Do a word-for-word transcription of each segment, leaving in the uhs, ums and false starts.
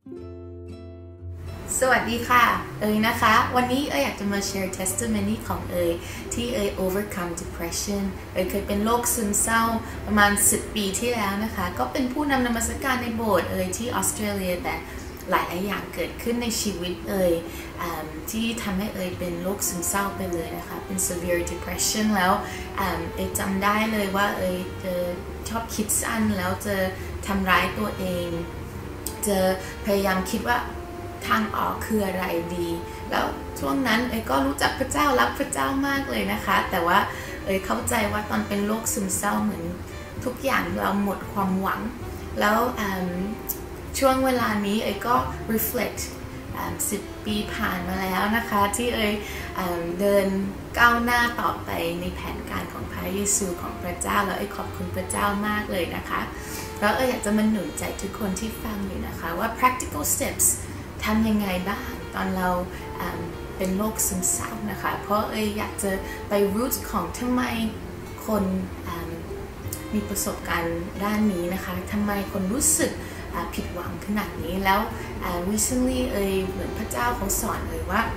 สวัสดีค่ะเอ๋ยนะคะวันนี้เอ๋ยอยากจะมาแชร์ testimony ของเอ๋ยที่เอ๋ย overcome depression เอ๋ยเคยเป็นโรคซึมเศร้าประมาณสิบปีที่แล้วนะคะก็เป็นผู้นำนมัสการในโบสถ์เอ๋ยที่ออสเตรเลียแต่หลายอย่างเกิดขึ้นในชีวิตเอ๋ยที่ทำให้เอ๋ยเป็นโรคซึมเศร้าไปเลยนะคะเป็น severe depression แล้วเอ๋ยจำได้เลยว่าเอ๋ยจะชอบคิดสั้นแล้วจะทำร้ายตัวเองจะพยายามคิดว่าทางออกคืออะไรดีแล้วช่วงนั้นเอ๋ยก็รู้จักพระเจ้ารักพระเจ้ามากเลยนะคะแต่ว่าเอ๋ยเข้าใจว่าตอนเป็นโรคซึมเศร้าเหมือนทุกอย่างเราหมดความหวังแล้วช่วงเวลานี้เอ๋ยก็ reflect สิบปีผ่านมาแล้วนะคะที่เอ๋ยเดินก้าวหน้าต่อไปในแผนการของพระเยซูของพระเจ้าแล้วเอ๋ยขอบคุณพระเจ้ามากเลยนะคะแล้วเอ๋ยอยากจะมาหนุนใจทุกคนที่ฟังอยู่นะคะว่า practical stepsทำยังไงบ้างตอนเราเป็นโรคซึมเศร้านะคะเพราะเอ๋ยอยากจะไป root ของทำไมคนมีประสบการณ์ด้านนี้นะคะทำไมคนรู้สึกผิดหวังขนาดนี้แล้ว recently เอ๋ยเหมือนพระเจ้าเขาสอนเลยว่า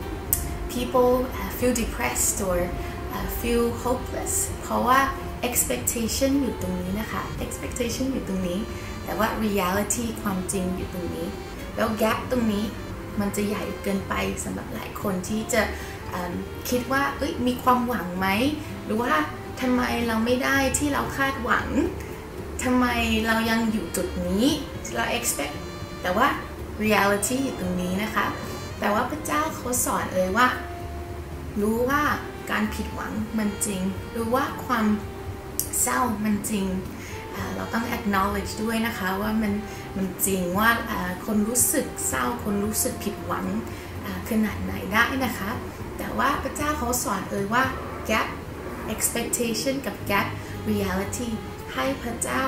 people feel depressed or feel hopeless เพราะว่า expectation อยู่ตรงนี้นะคะ expectation อยู่ตรงนี้แต่ว่า reality ความจริงอยู่ตรงนี้แล้ว gap ตรงนี้มันจะใหญ่เกินไปสำหรับหลายคนที่จะคิดว่าเอ้ยมีความหวังไหมหรือว่าทำไมเราไม่ได้ที่เราคาดหวังทำไมเรายังอยู่จุดนี้เรา expect แต่ว่า reality อยู่ตรงนี้นะคะแต่ว่าพระเจ้าเขาสอนเลยว่ารู้ว่าการผิดหวังมันจริงรู้ว่าความเศร้ามันจริงเราต้อง acknowledge ด้วยนะคะว่ามันมันจริงว่าคนรู้สึกเศร้าคนรู้สึกผิดหวังขนาดไหนได้นะคะแต่ว่าพระเจ้าเขาสอนเอ่ยว่า gap expectation กับ gap reality ให้พระเจ้า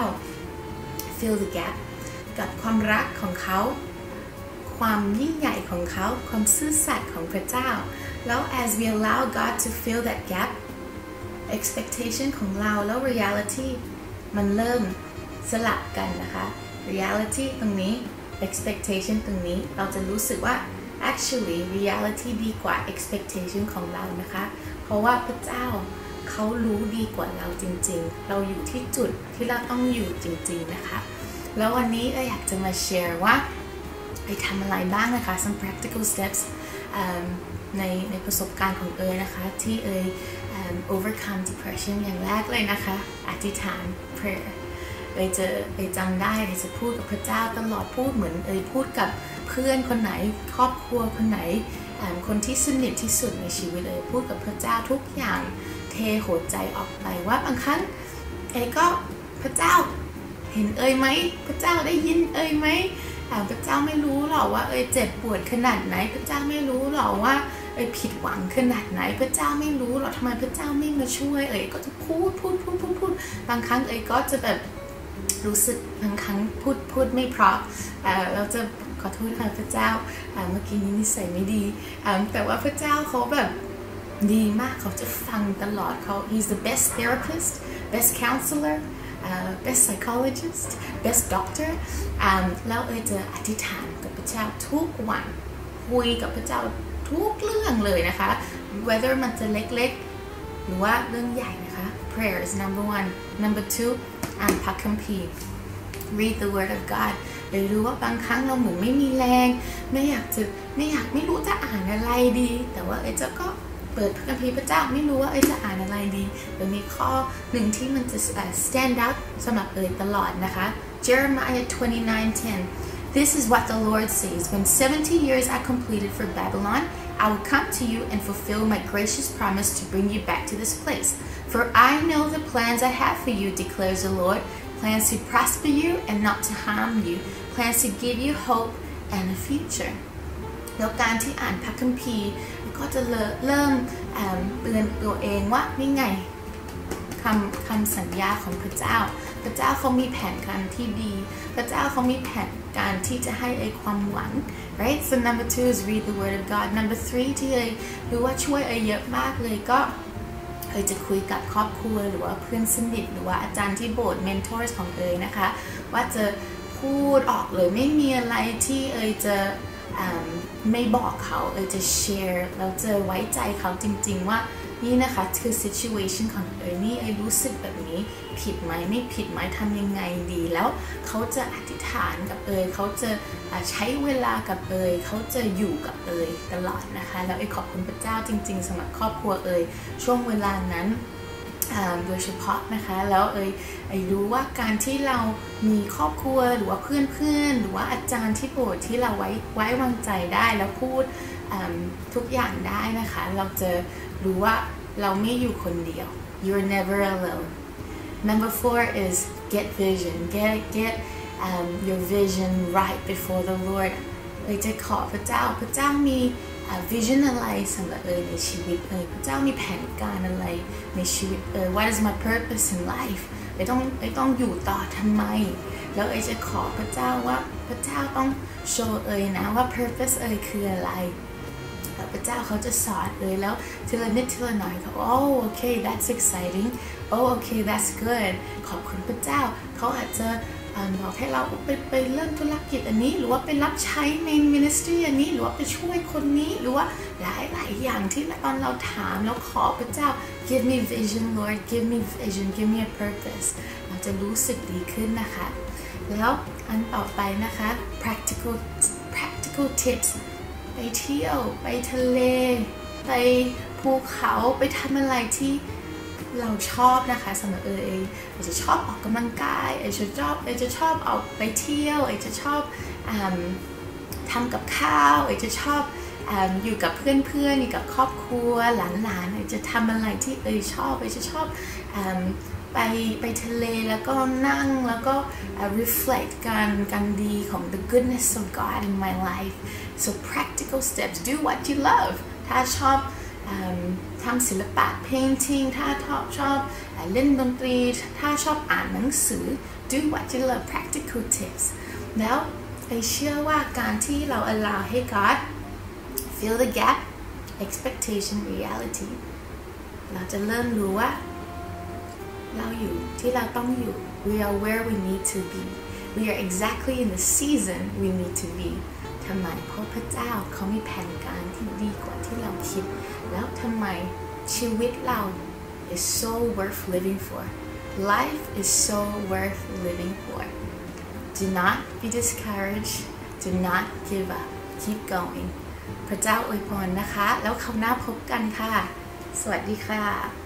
fill the gap กับความรักของเขาความยิ่งใหญ่ของเขาความซื่อสัตย์ของพระเจ้าแล้ว as we allow God to fill that gap expectation ของเราแล้ว realityมันเริ่มสลับกันนะคะ reality ตรงนี้ expectation ตรงนี้เราจะรู้สึกว่า actually reality ดีกว่า expectation ของเรานะคะเพราะว่าพระเจ้าเขารู้ดีกว่าเราจริงๆเราอยู่ที่จุดที่เราต้องอยู่จริงๆนะคะแล้ววันนี้เอ๋ยอยากจะมาแชร์ว่าเอ๋ยทำอะไรบ้างนะคะ some practical steps ในในประสบการณ์ของเอ๋ยนะคะที่เอ๋ย overcome depression อย่างแรกเลยนะคะอธิษฐาน prayer เอ๋ยจะเอ๋ยจำได้เอ๋ยจะพูดกับพระเจ้าตลอดพูดเหมือนเอ๋ยพูดกับเพื่อนคนไหนครอบครัวคนไหนคนที่สนิทที่สุดในชีวิตเอ๋ยพูดกับพระเจ้าทุกอย่างเทหัวใจออกไปว่าบางครั้งเอ๋ยก็พระเจ้าเห็นเอ๋ยไหมพระเจ้าได้ยินเอ๋ยไหมพระเจ้าไม่รู้หรอว่าเอ๋ยเจ็บปวดขนาดไหนพระเจ้าไม่รู้หรอว่าเอ๋ยผิดหวังขนาดไหนพระเจ้าไม่รู้หรอทำไมพระเจ้าไม่มาช่วยเอ๋ยก็จะพูดพูดพูดพูดพูดบางครั้งเอ๋ยก็จะแบบรู้สึกบางครั้งพูดพูดไม่เพราะเราจะขอโทษค่ะพระเจ้าเมื่อกี้นี้นิสัยไม่ดีแต่ว่าพระเจ้าเขาแบบดีมากเขาจะฟังตลอดเขา he's the best therapist best counselor uh, best psychologist best doctor แล้วเอ๋ยจะอธิษฐานกับพระเจ้าทุกวันคุยกับพระเจ้าทุกเรื่องเลยนะคะ whether มันจะเล็กๆหรือว่าเรื่องใหญ่นะคะ prayer is number one number two อ่านพระคัมภีร์ read the word of God เอ๋ยรู้ว่าบางครั้งเราเหมือนไม่มีแรงไม่อยากจะไม่อยากไม่รู้จะอ่านอะไรดีแต่ว่าเอ๋ยจะก็เปิดพระคัมภีร์พระเจ้าไม่รู้ว่าเอ๋ยจะอ่านอะไรดีแต่มีข้อหนึ่งที่มันจะ stand out สำหรับเอ๋ยตลอดนะคะ Jeremiah twenty-nine ten This is what the Lord says when seventy years are completed for Babylon I will come to you and fulfill my gracious promise to bring you back to this place for I know the plans I have for you declares the Lord plans to prosper you and not to harm you plans to give you hope and a futureแล้วการที่อ่านพระคัมภีร์ก็จะเริ่มเตือนตัวเองว่านี่ไงคำคำสัญญาของพระเจ้าพระเจ้าเขามีแผนการที่ดีพระเจ้าเขามีแผนการที่จะให้ไอ้ความหวัง right so number two is read the word of God number three ที่เอ๋ยรู้ว่าช่วยเอ๋ยเยอะมากเลยก็เอ๋ยจะคุยกับครอบครัวหรือว่าเพื่อนสนิทหรือว่าอาจารย์ที่โบสถ์ mentors ของเอ๋ยนะคะว่าจะคพูดออกเลยไม่มีอะไรที่เอยจะไม่บอกเขาเอยจะแชร์แล้วจะไว้ใจเขาจริงๆว่านี่นะคะคือ situation ของเอยนี่เอยรู้สึกแบบนี้ผิดไหมไม่ผิดไหมทำยังไงดีแล้วเขาจะอธิษฐานกับเอยเขาจะใช้เวลากับเอยเขาจะอยู่กับเอยตลอดนะคะแล้วเอยขอบคุณพระเจ้าจริงๆสำหรับครอบครัวเอยช่วงเวลานั้นโดยเฉพาะนะคะแล้วเอยเอยรู้ว่าการที่เรามีครอบครัวหรือว่าเพื่อนๆหรือว่าอาจารย์ที่โบสถ์ที่เราไว้ไว้วางใจได้แล้วพูดทุกอย่างได้นะคะเราจะรู้ว่าเราไม่อยู่คนเดียว you're never alone number four is get vision get get um, your vision right before the Lord เอยจะขอพระเจ้าพระเจ้ามีvision อะไรสำหรับเอยในชีวิตเอยพระเจ้ามีแผนการอะไรในชีวิตเอย what is my purpose in life เอยต้องเอยต้องอยู่ต่อทำไมแล้วเอยจะขอพระเจ้าว่าพระเจ้าต้องโชว์เอยนะว่า purpose เอยคืออะไรพระเจ้าเขาจะสอนเอยแล้วทีละนิดทีละหน่อยเขา oh okay that's exciting oh okay that's good ขอบคุณพระเจ้าเขาอาจจะบอกให้เราไปไปเริ่มธุรกิจอันนี้หรือว่าไปรับใช้ในมินิสทรีอันนี้หรือว่าไปช่วยคนนี้หรือว่าหลายหลายอย่างที่ตอนเราถามแล้วขอพระเจ้า give me vision Lord give me vision give me a purpose เราจะรู้สึกดีขึ้นนะคะแล้วอันต่อไปนะคะ practical practical tips ไปเที่ยวไปทะเลไปภูเขาไปทำอะไรที่เราชอบนะคะสำหรับเอยเอยจะชอบออกกำลังกายเอยจะชอบเอยจะชอบออกไปเที่ยวเอยจะชอบทำกับข้าวเอยจะชอบอยู่กับเพื่อนๆอยู่กับครอบครัวหลานๆเอยจะทำอะไรที่เอยชอบเอยจะชอบไปไปทะเลแล้วก็นั่งแล้วก็ reflect การการดีของ the goodness of God in my life so practical steps do what you love ถ้าชอบทำศิลปะ painting ถ้าชอบชอบเล่นดนตรีถ้าชอบอ่านหนังสือ do what you love practical tips แล้วไปเชื่อว่าการที่เรา allow ให้ God fill the gap expectation reality เราจะเริ่มรู้ว่าเราอยู่ที่เราต้องอยู่ we are where we need to be we are exactly in the season we need to be ทำไมเพราะพระเจ้าเขามีแผนการที่ดีกว่าที่เราคิดแล้วทำไมชีวิตเรา is so worth living for life is so worth living for do not be discouraged do not give up keep going พระเจ้าอวยพรนะคะแล้วคราวหน้าพบกันค่ะสวัสดีค่ะ